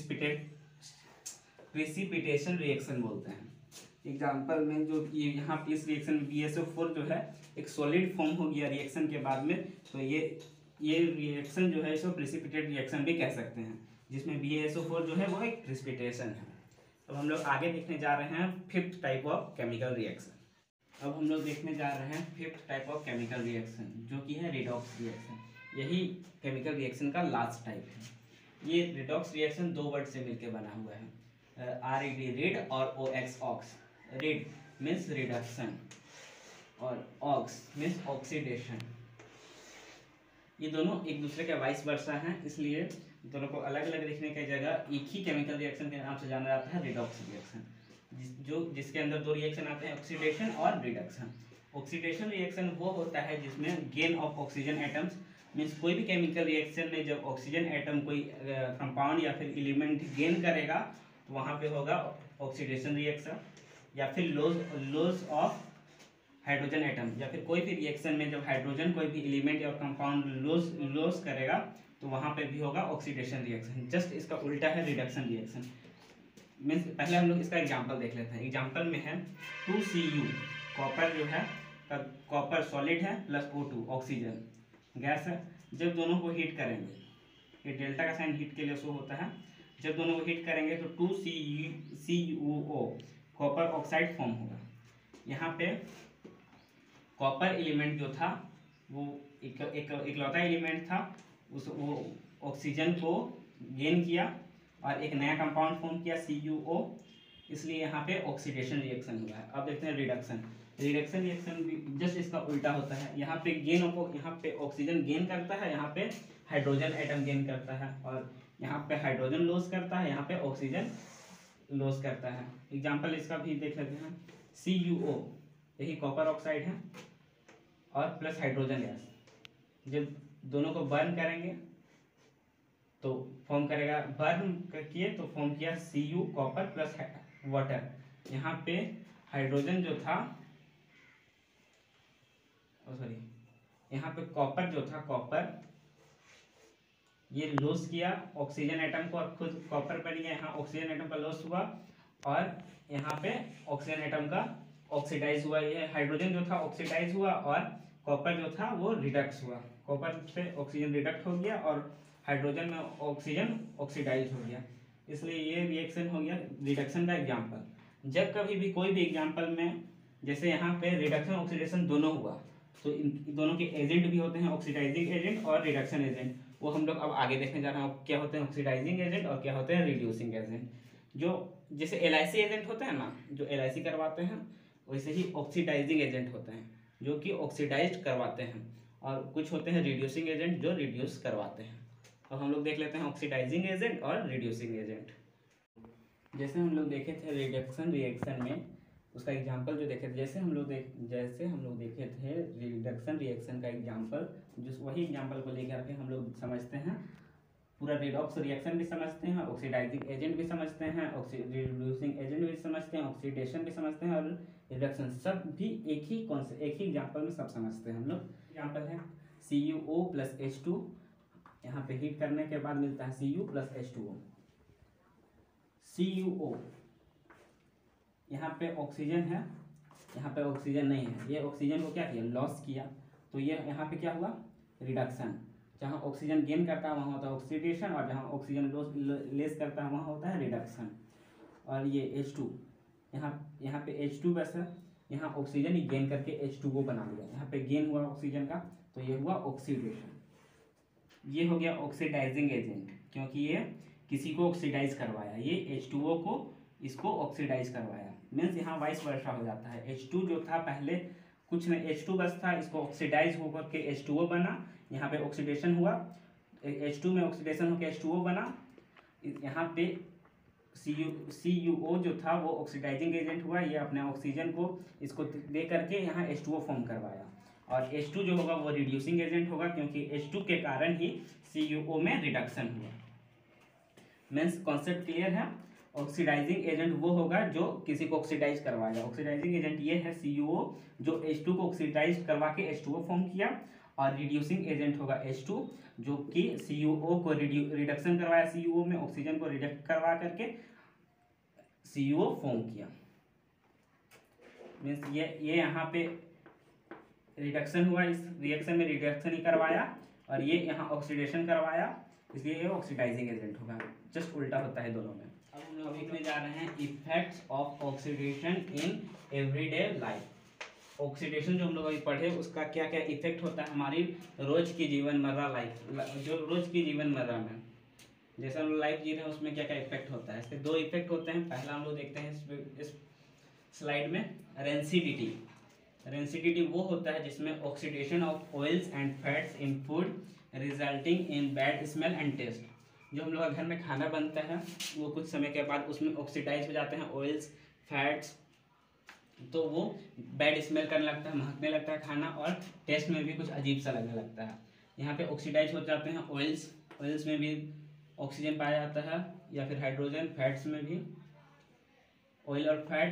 प्रिसिपिटेशन रिएक्शन बोलते हैं। एग्जांपल में जो ये यहाँ पे इस रिएक्शन में BaSO4 जो है एक सॉलिड फॉर्म हो गया रिएक्शन के बाद में, तो ये रिएक्शन जो है इसको प्रिसिपिटेट रिएक्शन भी कह सकते हैं, जिसमें BaSO4 जो है वो एक प्रिसिपिटेशन है। तो हम लोग आगे देखने जा रहे हैं fifth type of chemical reaction. अब हम लोग देखने जा रहे हैं fifth type of chemical reaction, जो कि है रिडॉक्स रिएक्शन। यही केमिकल रिएक्शन का लास्ट टाइप है। ये रिडॉक्स रिएक्शन दो वर्ड से मिलकर बना हुआ है, RED रीड और OX ox. Red means reduction और ऑक्स मीन्स ऑक्सीडेशन। ये दोनों एक दूसरे के वाइस वर्सा हैं, इसलिए दोनों को अलग अलग लिखने की जगह एक ही केमिकल रिएक्शन के नाम से जाना जाता है, रिडॉक्स रिएक्शन, जिसके अंदर दो रिएक्शन आते हैं, ऑक्सीडेशन और रिडक्शन। ऑक्सीडेशन रिएक्शन वो होता है जिसमें gain of oxygen atoms, means कोई भी केमिकल रिएक्शन में जब ऑक्सीजन एटम कोई कंपाउंड या फिर एलिमेंट गेन करेगा तो वहाँ पे होगा ऑक्सीडेशन रिएक्शन। या फिर लॉस ऑफ हाइड्रोजन एटम, या फिर कोई भी रिएक्शन में जब हाइड्रोजन कोई भी एलिमेंट या कंपाउंड लॉस करेगा तो वहाँ पे भी होगा ऑक्सीडेशन रिएक्शन। जस्ट इसका उल्टा है रिडक्शन रिएक्शन। मीन्स पहले हम लोग इसका एग्जांपल देख लेते हैं। एग्जांपल में है 2Cu, कॉपर जो है, कॉपर सॉलिड है, प्लस O2 ऑक्सीजन गैस है। जब दोनों को हीट करेंगे, ये डेल्टा का साइन हीट के लिए शो होता है, जब दोनों को हीट करेंगे तो 2CuO कॉपर ऑक्साइड फॉर्म होगा। यहाँ पे कॉपर एलिमेंट जो था वो इकलौता एलिमेंट था वो ऑक्सीजन को गेन किया और एक नया कंपाउंड फॉर्म किया CuO, इसलिए यहाँ पे ऑक्सीडेशन रिएक्शन हुआ है। अब देखते हैं रिडक्शन। रिडक्शन रिएक्शन भी जस्ट इसका उल्टा होता है। यहाँ पे यहाँ पे ऑक्सीजन गेन करता है, यहाँ पे हाइड्रोजन एटम गेन करता है, और यहाँ पे हाइड्रोजन लॉस करता है, यहाँ पे ऑक्सीजन लॉस करता है। एग्जाम्पल इसका भी देख लेते हैं। CuO यही कॉपर ऑक्साइड है और प्लस हाइड्रोजन गैस, जब दोनों को बर्न करेंगे तो फॉर्म करेगा, बर्न किए तो फॉर्म किया Cu कॉपर प्लस वाटर। यहाँ पे हाइड्रोजन जो था, सॉरी, यहाँ पे कॉपर जो था, कॉपर ये लॉस किया ऑक्सीजन एटम को और खुद कॉपर बन गया। यहाँ ऑक्सीजन एटम का लॉस हुआ और यहाँ पे ऑक्सीजन एटम का ऑक्सीडाइज हुआ। ये हाइड्रोजन जो था ऑक्सीडाइज हुआ और कॉपर जो था वो रिडक्स हुआ। कॉपर से ऑक्सीजन रिडक्ट हो गया और हाइड्रोजन में ऑक्सीजन ऑक्सीडाइज हो गया, इसलिए ये रिएक्शन हो गया रिडक्शन का एग्जाम्पल। जब कभी भी कोई भी एग्जाम्पल में जैसे यहाँ पे रिडक्शन ऑक्सीडेशन दोनों हुआ तो इन दोनों के एजेंट भी होते हैं, ऑक्सीडाइजिंग एजेंट और रिडक्शन एजेंट। वो हम लोग अब आगे देखने जा रहे हैं क्या होते हैं ऑक्सीडाइजिंग एजेंट और क्या होते हैं रिड्यूसिंग एजेंट। जो जैसे LIC एजेंट होते हैं ना, जो LIC करवाते हैं, वैसे ही ऑक्सीडाइजिंग एजेंट होते हैं जो कि ऑक्सीडाइज करवाते हैं, और कुछ होते हैं रिड्यूसिंग एजेंट जो रिड्यूस करवाते हैं। अब हम लोग देख लेते हैं ऑक्सीडाइजिंग एजेंट और रिड्यूसिंग एजेंट। जैसे हम लोग देखे थे रिडक्शन रिएक्शन में, उसका एग्जांपल जो देखे थे, जैसे हम लोग देखे थे रिडक्शन रिएक्शन का एग्जांपल, जिस वही एग्जांपल को लेकर के हम लोग समझते हैं पूरा रिडॉक्स रिएक्शन भी समझते हैं, ऑक्सीडाइजिंग एजेंट भी समझते हैं, रिड्यूसिंग एजेंट भी समझते हैं, ऑक्सीडेशन भी समझते हैं और रिडक्शन, सब भी एक ही एग्जांपल में सब समझते हैं हम लोग। एग्जांपल है CuO प्लस H2, यहाँ पे हीट करने के बाद मिलता है Cu प्लस H2O। CuO यहाँ पे ऑक्सीजन है, यहाँ पे ऑक्सीजन नहीं है, ये ऑक्सीजन को क्या किया, लॉस किया, तो ये यहाँ पे क्या हुआ, रिडक्शन। जहाँ ऑक्सीजन गेन करता है वहाँ होता है ऑक्सीडेशन, और जहाँ ऑक्सीजन लेस करता है वहाँ होता है रिडक्शन। और ये H2, यहाँ पे H2 बस है, यहाँ ऑक्सीजन ही गेन करके H2O बना लिया, यहाँ पे गेन हुआ ऑक्सीजन का, तो ये हुआ ऑक्सीडेशन। ये हो गया ऑक्सीडाइजिंग एजेंट, क्योंकि ये किसी को ऑक्सीडाइज करवाया, ये H2O को इसको ऑक्सीडाइज करवाया, मीन्स यहाँ वाइस वर्सा हो जाता है। H2 जो था पहले कुछ नहीं, H2 बस था, इसको ऑक्सीडाइज होकर के H2O बना, यहाँ पे ऑक्सीडेशन हुआ, H2 में ऑक्सीडेशन होकर H2O बना, यहाँ पे CuO जो था वो ऑक्सीडाइजिंग एजेंट हुआ, ये अपने ऑक्सीजन को इसको दे करके यहाँ H2O फॉर्म करवाया, और H2 जो होगा वो रिड्यूसिंग एजेंट होगा, क्योंकि H2 के कारण ही CuO में रिडक्शन हुआ। मीन्स कॉन्सेप्ट क्लियर है। ऑक्सीडाइजिंग एजेंट वो होगा जो किसी को ऑक्सीडाइज करवाएगा। ऑक्सीडाइजिंग एजेंट ये है CuO जो H2 को ऑक्सीडाइज करवा के H2O फॉर्म किया, और रिड्यूसिंग एजेंट होगा H2 जो कि CuO को रिडक्शन करवाया, CuO में ऑक्सीजन को रिडक्ट करवा करके CuO फॉर्म किया। मीन्स ये यहाँ पे रिडक्शन हुआ, इस रिएक्शन में रिडक्शन ही करवाया, और ये यहाँ ऑक्सीडेशन करवाया, इसलिए ये ऑक्सीडाइजिंग एजेंट होगा। जस्ट उल्टा होता है दोनों में। अब हम लोग देखने जा रहे हैं effects of oxidation in everyday life. Oxidation जो हम लोग अभी पढ़े उसका क्या क्या इफेक्ट होता है हमारी रोज की जीवनमर्रा लाइफ, जो रोज की जीवनमर्रा में जैसे हम लोग लाइफ जी रहे हैं उसमें क्या क्या इफेक्ट होता है। इसके दो इफेक्ट होते हैं। पहला हम लोग देखते हैं इस स्लाइड में, रेंसिडिटी। रेंसिडिटी वो होता है जिसमें oxidation of oils and fats in food resulting in bad smell and taste. जो हम लोग का घर में खाना बनता है वो कुछ समय के बाद उसमें ऑक्सीडाइज हो जाते हैं ऑयल्स फैट्स, तो वो बैड स्मेल करने लगता है, महकने लगता है खाना, और टेस्ट में भी कुछ अजीब सा लगने लगता है। यहाँ पे ऑक्सीडाइज हो जाते हैं ऑयल्स में भी ऑक्सीजन पाया जाता है, या फिर हाइड्रोजन, फैट्स में भी ऑयल्स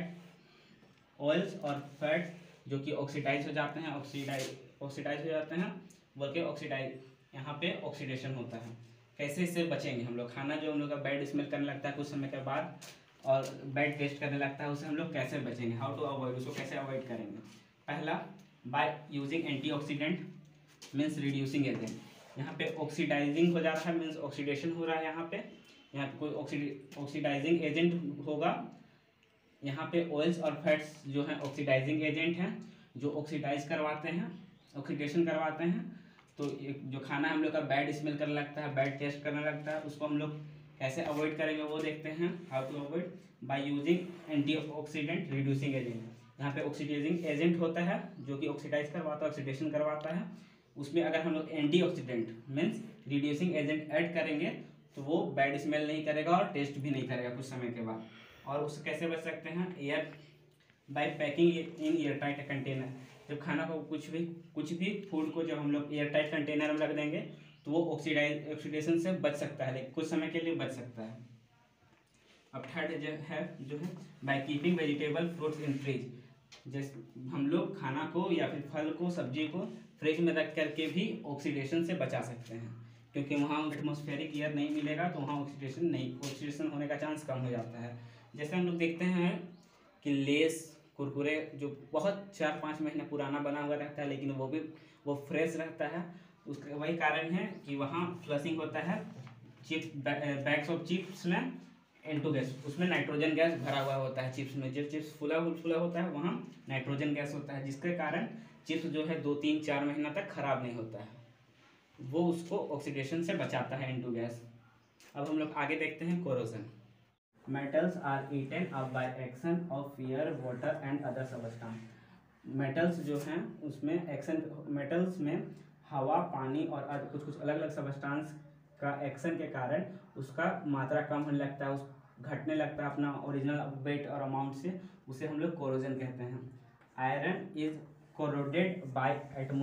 और फैट्स जो कि ऑक्सीडाइज हो जाते हैं, ऑक्सीडाइज हो जाते हैं बल्कि ऑक्सीडाइज, यहाँ पे ऑक्सीडेशन होता है। कैसे इससे बचेंगे हम लोग, खाना जो हम लोग का बैड स्मेल करने लगता है कुछ समय के बाद और बैड टेस्ट करने लगता है, उससे हम लोग कैसे बचेंगे, हाउ टू अवॉइड, उसको कैसे अवॉइड करेंगे। पहला, by using antioxidant means reducing agent. यहाँ पे ऑक्सीडाइजिंग हो जा रहा है मीन्स ऑक्सीडेशन हो रहा है, यहाँ पे कोई ऑक्सीडाइजिंग एजेंट होगा। यहाँ पे ऑयल्स और फैट्स जो हैं ऑक्सीडाइजिंग एजेंट हैं जो ऑक्सीडाइज करवाते हैं, ऑक्सीडेशन करवाते हैं, तो जो खाना हम लोग का बैड स्मेल करने लगता है, बैड टेस्ट करने लगता है, उसको हम लोग कैसे अवॉइड करेंगे वो देखते हैं। How to avoid by using antioxidant reducing agent. यहाँ पे ऑक्सीडाइजिंग एजेंट होता है जो कि ऑक्सीडाइज करवाता है, ऑक्सीडेशन करवाता है। उसमें अगर हम लोग antioxidant means reducing agent add करेंगे तो वो बैड स्मेल नहीं करेगा और टेस्ट भी नहीं करेगा कुछ समय के बाद। और उससे कैसे बच सकते हैं? Air by packing in air tight container. जब खाना को कुछ भी फूड को जब हम लोग एयर टाइट कंटेनर में रख देंगे तो वो ऑक्सीडेशन से बच सकता है, लेकिन कुछ समय के लिए बच सकता है। अब थर्ड जो है by keeping vegetable fruits in fridge. जैसे हम लोग खाना को या फिर फल को, सब्जी को फ्रिज में रख करके भी ऑक्सीडेशन से बचा सकते हैं, क्योंकि वहाँ एटमॉस्फेरिक एयर नहीं मिलेगा तो वहाँ ऑक्सीडेशन होने का चांस कम हो जाता है। जैसे हम लोग देखते हैं कि लेस कुरकुरे जो बहुत 4-5 महीने पुराना बना हुआ रहता है लेकिन वो फ्रेश रहता है, उसका वही कारण है कि वहाँ फ्लशिंग होता है बैग्स ऑफ चिप्स में N2 गैस, उसमें नाइट्रोजन गैस भरा हुआ होता है। चिप्स में जब चिप्स फुला होता है वहाँ नाइट्रोजन गैस होता है, जिसके कारण चिप्स जो है 2-3-4 महीना तक खराब नहीं होता है, वो उसको ऑक्सीडेशन से बचाता है N2 गैस। अब हम लोग आगे देखते हैं corrosion. Metals are eaten up by action of air, water and other substance. Metals जो हैं उसमें मेटल्स में हवा, पानी और कुछ अलग अलग सबस्टेंस का एक्शन के कारण उसका मात्रा कम होने लगता है, घटने लगता है अपना ओरिजिनल वेट और अमाउंट से, उसे हम लोग कोरोजन कहते हैं। Iron is corroded by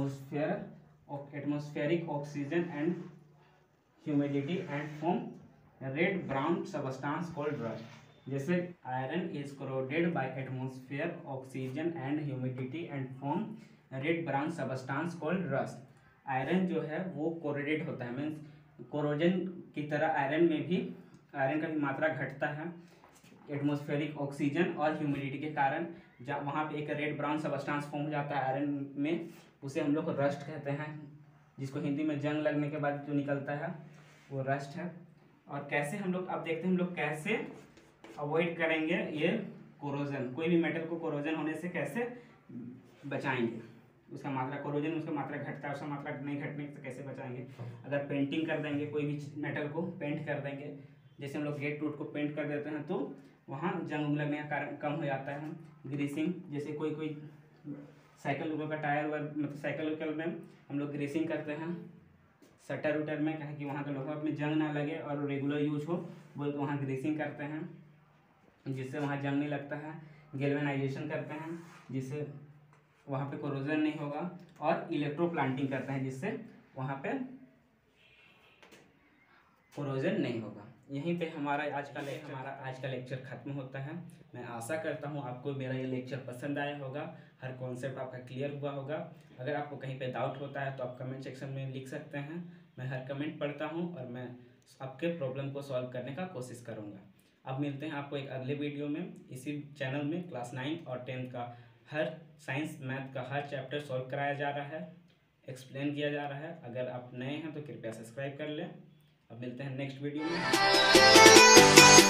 atmospheric oxygen and humidity and form red brown substance called rust. जैसे iron is corroded by atmosphere oxygen and humidity and form red brown substance called rust. Iron जो है वो कोरोडेड होता है, मीन्स कोरोजन की तरह आयरन का भी मात्रा घटता है एटमॉस्फेरिक ऑक्सीजन और ह्यूमिडिटी के कारण। जब वहाँ पे एक रेड ब्राउन सबस्टेंस फॉर्म हो जाता है आयरन में, उसे हम लोग रस्ट कहते हैं, जिसको हिंदी में जंग लगने के बाद जो निकलता है वो रस्ट है। और कैसे हम लोग अब देखते हैं हम लोग कैसे अवॉइड करेंगे ये कोरोजन, कोई भी मेटल को कोरोजन होने से कैसे बचाएंगे। उसका मात्रा घटता है, उसका मात्रा नहीं घटने से कैसे बचाएंगे? अगर पेंटिंग कर देंगे, कोई भी मेटल को पेंट कर देंगे, जैसे हम लोग गेट टूट को पेंट कर देते हैं तो वहाँ जंग लगने का कारण कम हो जाता है। ग्रीसिंग, जैसे कोई साइकिल का टायर मतलब साइकिल में हम लोग ग्रीसिंग करते हैं शटर उटर में, कहें कि वहाँ का लोहा में जंग ना लगे और रेगुलर यूज हो, बोल तो वहाँ ग्रीसिंग करते हैं जिससे वहाँ जंग नहीं लगता है। गैल्वेनाइजेशन करते हैं जिससे वहाँ पे कोरोजन नहीं होगा, और इलेक्ट्रो प्लांटिंग करते हैं जिससे वहाँ पे कोरोजन नहीं होगा। यहीं पे हमारा आज का लेक्चर खत्म होता है। मैं आशा करता हूँ आपको मेरा ये लेक्चर पसंद आया होगा, हर कॉन्सेप्ट आपका क्लियर हुआ होगा। अगर आपको कहीं पे डाउट होता है तो आप कमेंट सेक्शन में लिख सकते हैं, मैं हर कमेंट पढ़ता हूँ और मैं आपके प्रॉब्लम को सॉल्व करने का कोशिश करूँगा। अब मिलते हैं आपको एक अगले वीडियो में। इसी चैनल में क्लास 9 और 10 का हर साइंस मैथ का हर चैप्टर सॉल्व कराया जा रहा है, एक्सप्लेन किया जा रहा है। अगर आप नए हैं तो कृपया सब्सक्राइब कर लें। अब मिलते हैं नेक्स्ट वीडियो में।